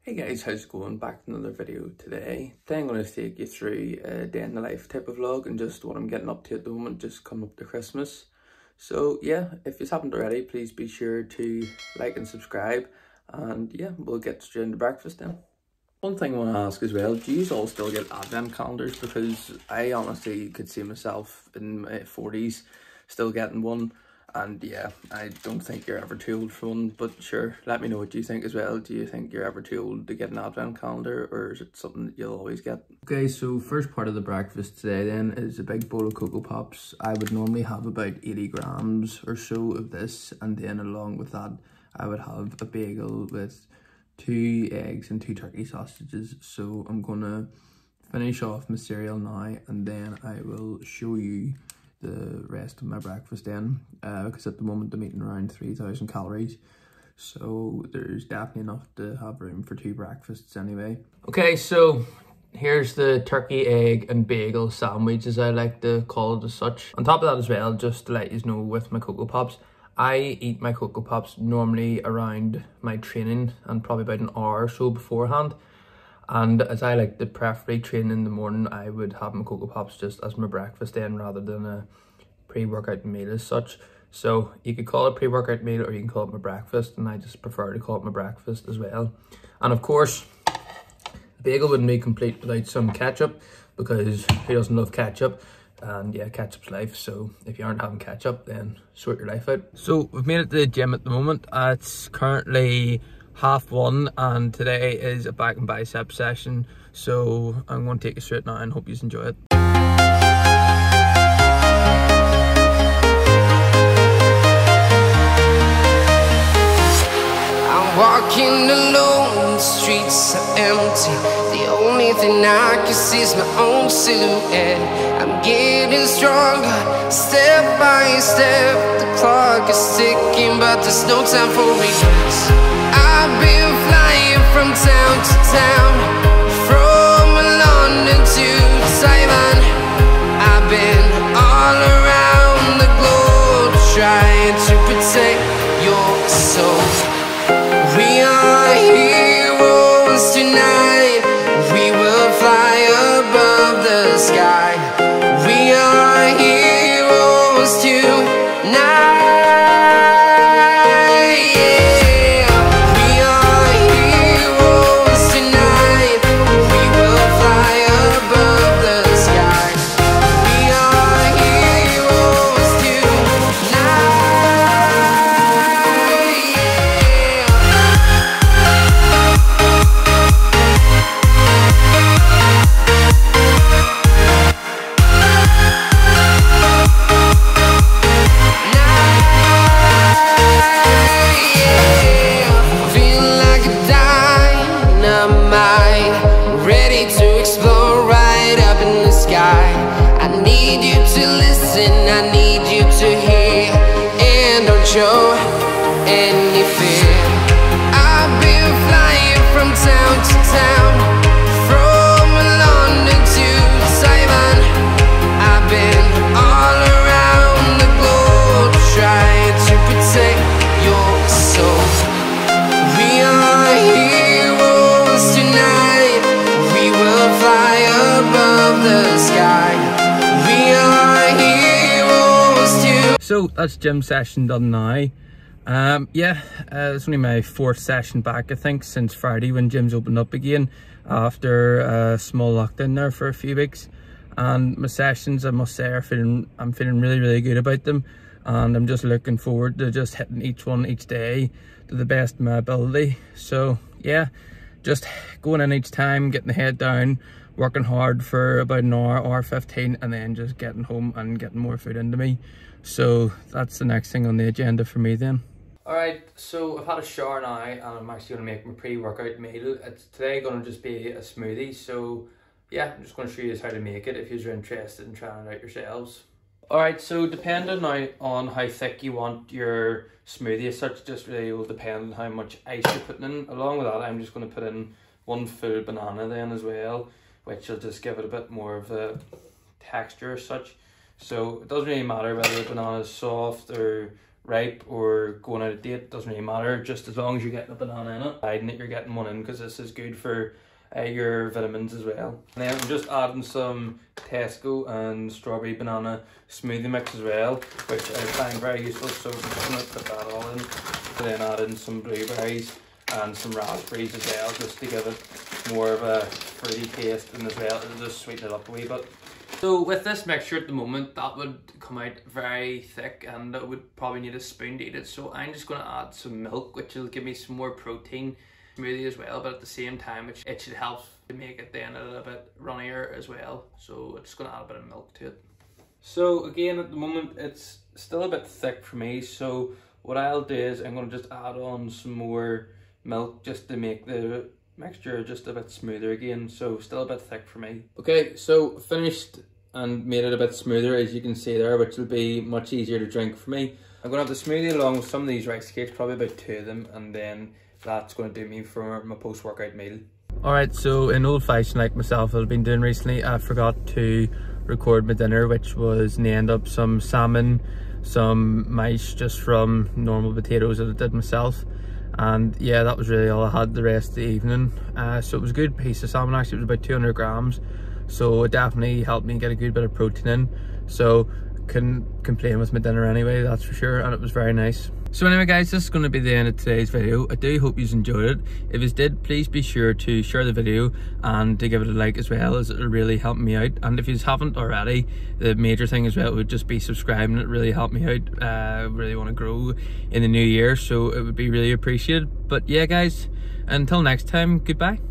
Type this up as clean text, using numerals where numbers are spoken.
Hey guys, how's it going? Back to another video today. Today I'm going to take you through a day in the life type of vlog and just what I'm getting up to at the moment, just coming up to Christmas. So yeah, if you haven't already, please be sure to like and subscribe, and yeah, we'll get straight into breakfast then. One thing I want to ask as well, do you all still get advent calendars? Because I honestly could see myself in my 40s still getting one. And yeah, I don't think you're ever too old for one, but sure, let me know what you think as well. Do you think you're ever too old to get an advent calendar, or is it something that you'll always get? Okay, so first part of the breakfast today then is a big bowl of Cocoa Pops. I would normally have about 80 grams or so of this, and then along with that, I would have a bagel with 2 eggs and 2 turkey sausages. So I'm gonna finish off my cereal now, and then I will show you the rest of my breakfast then, because at the moment I'm eating around 3,000 calories, so there's definitely enough to have room for 2 breakfasts anyway. Okay, so here's the turkey, egg and bagel sandwich, as I like to call it as such. On top of that as well, just to let you know, with my Cocoa Pops, I eat my Cocoa Pops normally around my training and probably about an hour or so beforehand. And as I like to preferably train in the morning, I would have my Cocoa Pops just as my breakfast then, rather than a pre-workout meal as such. So you could call it pre-workout meal, or you can call it my breakfast, and I just prefer to call it my breakfast as well. And of course, the bagel wouldn't be complete without some ketchup, because who doesn't love ketchup? And yeah, ketchup's life, so if you aren't having ketchup, then sort your life out. So we've made it to the gym at the moment. It's currently 1:30, and today is a back and bicep session, so I'm going to take you through it now and hope you enjoy it. I'm walking alone, the streets are empty. The only thing I can see is my own silhouette. I'm getting stronger, step by step. The clock is ticking, but there's no time for regrets. I've been flying from town to town, from London to Taiwan. I've been all around the globe, trying to protect your soul. We are heroes tonight. We will fly above the sky. We are heroes tonight. Show any fear. I've been flying from town to town, from London to Taiwan. I've been all around the globe, trying to protect your soul. We are heroes tonight. We will fly above the sky. We are heroes tonight. So that's gym session done now. It's only my 4th session back, I think, since Friday when gyms opened up again after a small lockdown there for a few weeks. And my sessions, I must say, I'm feeling really good about them, and I'm just looking forward to just hitting each one each day to the best of my ability. So yeah, just going in each time, getting the head down, working hard for about an hour 15, and then just getting home and getting more food into me. So that's the next thing on the agenda for me then. Alright, so I've had a shower now, and I'm actually going to make my pre-workout meal. It's today going to just be a smoothie, so yeah, I'm just going to show you how to make it if you're interested in trying it out yourselves. Alright, so depending now on how thick you want your smoothie as such, just really will depend on how much ice you're putting in. Along with that, I'm just going to put in 1 full banana then as well, which will just give it a bit more of a texture as such. So it doesn't really matter whether the banana is soft or ripe or going out of date, doesn't really matter, just as long as you're getting a banana in it, hiding that you're getting one in, because this is good for your vitamins as well. And then I'm just adding some Tesco and strawberry banana smoothie mix as well, which I find very useful, so I'm just going to put that all in. And then add in some blueberries and some raspberries as well, just to give it more of a fruity taste, and as well it'll just sweeten it up a wee bit. So with this mixture at the moment, that would come out very thick and it would probably need a spoon to eat it. So I'm just going to add some milk, which will give me some more protein smoothie as well, but at the same time it should help to make it then a little bit runnier as well. So I'm just going to add a bit of milk to it. So again, at the moment it's still a bit thick for me, so what I'll do is I'm going to just add on some more milk just to make the mixture just a bit smoother again. So still a bit thick for me. Okay, so finished and made it a bit smoother, as you can see there, which will be much easier to drink for me. I'm going to have the smoothie along with some of these rice cakes, probably about 2 of them, and then that's going to do me for my post-workout meal. Alright, so in old fashion like myself I've been doing recently, I forgot to record my dinner, which was in the end up some salmon, some mice just from normal potatoes that I did myself. And yeah, that was really all I had the rest of the evening. So it was a good piece of salmon, actually. It was about 200 grams. So it definitely helped me get a good bit of protein in. So couldn't complain with my dinner anyway, that's for sure. And it was very nice. So anyway guys, this is going to be the end of today's video. I do hope you enjoyed it. If you did, please be sure to share the video and to give it a like as well, as it'll really help me out. And if you haven't already, the major thing as well would just be subscribing. It really helped me out. I really want to grow in the new year, so it would be really appreciated. But yeah guys, until next time, goodbye.